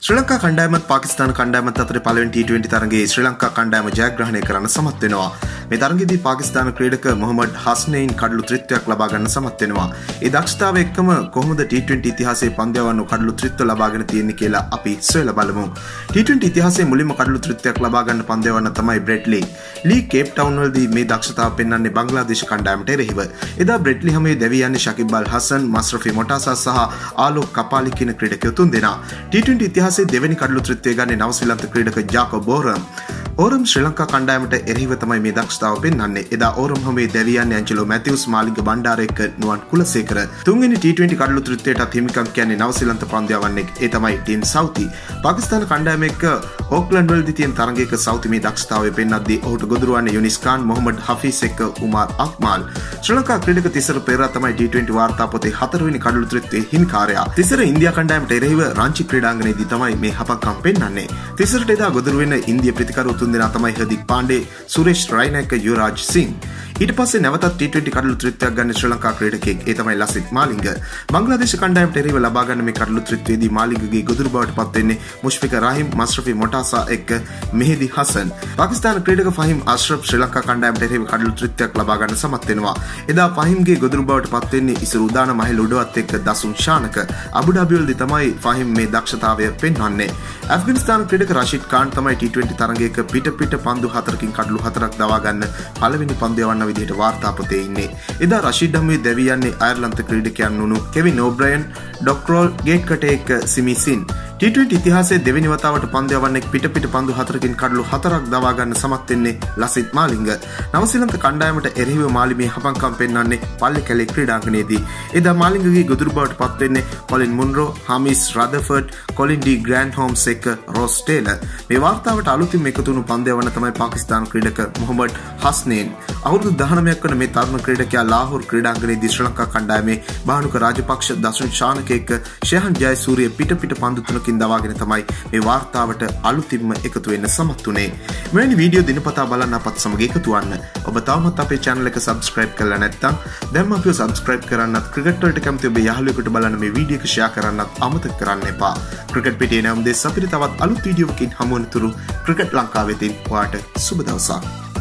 ශ්‍රී ලංකා කණ්ඩායමත් පාකිස්තාන කණ්ඩායමත් අතර පළවෙනි T20 තරගයේ ශ්‍රී ලංකා කණ්ඩායම ජයග්‍රහණය කරන්න සමත් වෙනවා. මේ තරගයේදී පාකිස්තාන ක්‍රීඩක මොහමඩ් හස්නයින් කඩලු ත්‍රිත්වයක් ලබා ගන්න සමත් වෙනවා. ඒ දක්ෂතාවය එක්කම කොහොමද T20 ඉතිහාසයේ පන්දයවන්න කඩලු ත්‍රිත්ව ලබාගෙන තියෙන්නේ කියලා අපි සොයලා බලමු. T20 ඉතිහාසයේ මුලින්ම කඩලු ත්‍රිත්වයක් ලබා ගන්න පන්දයවන්න තමයි බ්‍රෙඩ් ලී. ලී කේප් ටවුන් වලදී මේ දක්ෂතාව පෙන්වන්නේ බංග්ලාදේශ කණ්ඩායමට එරෙහිව. එදා බ්‍රෙඩ් ලී හැමේ දැවී යන්නේ ශකිබ් අල් හසන්, මස්රෆි මොටාසා සහ ආලෝක් කපාලි කියන ක්‍රීඩකයෝ තුන්දෙනා. T20 ඉතිහාසයේ දෙවෙනි කඩලු ත්‍රිත්වය ගන්නේ නවසීලන්ත ක්‍රීඩක ජාකබ් ඕරම්. ඕරම් ශ්‍රී ලංකා කණ්ඩායමට එරෙහිව තමයි මේ දක්ෂතාව පෙන්වන්නේ. එදා ඕරම් හැමේ දැවී යන්නේ ඇන්ජලෝ මැතිව්ස්, මාලිංග බණ්ඩාර එක්ක නුවන් කුලසේකර. තුන්වෙනි T20 කඩලු ත්‍රිත්වයට හිමිකම් කියන්නේ නවසීලන්ත පන්දයවන්නේ. ඒ තමයි ටීම් සවුති. පාකිස්තාන කණ්ඩායම එක්ක ඕක්ලන්ඩ් වලදී තියෙන තරගයක සවුති මේ දක්ෂතාවය පෙන්වද්දී ඔහුට ගොදුරු වන්නේ යුනිස් ඛාන්, මොහමඩ් හෆීස් එක්ක උමාර් අක්මාල්. ශ්‍රී ලංකා ක්‍රීඩක තිසර පෙරේරා තමයි T20 වාර්තා පොතේ 4 වෙනි කඩලු ත්‍රිත්වයේ හිමිකාරයා. තිසර ඉන්දියා කණ්ඩායමට එරෙහිව රාංචි ක්‍රීඩාංගණයේදී තමයි මේ හපක්කම් පෙන්වන්නේ. තිසරට එදා ගොදුරු වෙන ඉන්දියා ප්‍රතිකරු තුන්දෙනා තමයි හර්දික් පාණ්ඩේ, සුරේෂ් රයිනා එක්ක යුවරාජ් සිං. ඊට පස්සේ නැවතත් T20 කඩලු ත්‍රිත්වයක් ගන්න ශ්‍රී ලංකා ක්‍රීඩකයෙක්. ඒ තමයි ලසිත් මාලිංග. බංග්ලාදේශ කණ්ඩායමට එරෙහිව ලබා ගන්න මේ කඩලු ත්‍රිත්වයේදී මාලිංගගේ ගොදුරු බවට පත් වෙන්නේ මුෂ්ෆික රහීම්, මස්රෆි මොටාසා එක්ක මෙහෙදි හසන්. පාකිස්තාන ක්‍රීඩක ෆහීම් අශ්රෆ් ශ්‍රී ලංකා කණ්ඩායමට එරෙහිව කඩලු ත්‍රිත්වයක් ලබා ගන්න සමත් වෙනවා. එදා ෆහීම්ගේ ගොදුරු බවට පත් වෙන්නේ ඉසුරු උදාන මහල් උඩවත් එක්ක දසුන් ශානක. අබුඩාබි වලදී තමයි ෆහීම් මේ දක්ෂතාවය පෙන්වන්නේ. ඇෆ්ගනිස්තාන ක්‍රීඩක රෂීද් ඛාන් තමයි T20 තරගයක පිට පන්දු 4කින් කඩලු 4ක් දවා ගන්න පළවෙනි පන්දයවන්න විදිහට වාර්තා පොතේ ඉන්නේ. එදා රෂීඩ් හැමේ දැවී යන්නේ අයර්ලන්ත ක්‍රීඩකයන් වුණු කෙවින් ඕබ්‍රයන්, ඩොක්රෝල් ගේට්කටේ එක්ක සිමිසින්. T20 ඉතිහාසයේ දෙවෙනි වතාවට පන්දයවන්නේ පිට පන්දු 4කින් කඩලු 4ක් දවා ගන්න සමත් වෙන්නේ ලසිත් මාලිංග. නවසීලන්ත කණ්ඩායමට එරෙහිව මාලිමේ හපංකම් පෙන්වන්නේ පල්ලි කැලේ ක්‍රීඩාංගණයේදී. එදා මාලිංගගේ ගොදුරු බවට පත් වෙන්නේ Colin Munro, Hamish Rutherford, Colin de Grandhomme එක්ක රොස් ටේලර්. මේ වාර්තාවට අලුතින් එකතු වුණු පන්දයවන්න තමයි පාකිස්තාන ක්‍රීඩක මොහමඩ් හස්නයින්. අවුරුදු 19ක් වන මේ තරුණ ක්‍රීඩකයා ලාහෝර් ක්‍රීඩාංගණයේදී ශ්‍රී ලංකා කණ්ඩායමේ බානුක රාජපක්ෂ, දසුන් ශානක එක්ක ෂෙහන් ජයසූරිය පිට පන්දු 3කින් දවාගෙන තමයි මේ වාර්තාවට අලුතින්ම එකතු වෙන්න සමත් වුණේ. මෙවැනි වීඩියෝ දිනපතා බලන්න අපත් සමග එකතු වෙන්න. ඔබ තවමත් අපේ channel එක subscribe කරලා නැත්නම් දැන්ම අපිව subscribe කරන්නත්, ක්‍රිකට් වලට කැමති ඔබේ යාළුවෙකුට බලන්න මේ වීඩියෝ එක share කරන්නත් අමතක කරන්න එපා. ක්‍රිකට් පිටියේ නම් දෙස් අපිට තවත් අලුත් වීඩියෝවකින් හමු වෙනතුරු ක්‍රිකට් ලංකාවෙන් ඔයාට සුබ දවසක්.